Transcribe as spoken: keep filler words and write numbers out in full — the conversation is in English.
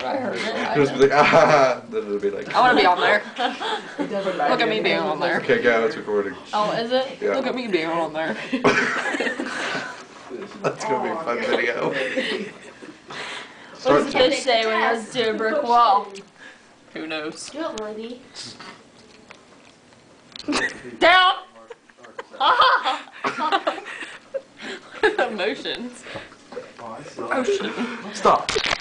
I heard it. I Just be like, ah, then it'll be like. I want to be on there. Look at me being on there. Okay, go. It's recording. Oh, is it? Yeah. Look at me being on there. That's gonna be a fun video. What does the fish say when it goes to a brick wall? Who knows? Do it, Lady. Down! Emotions. Emotion. Stop.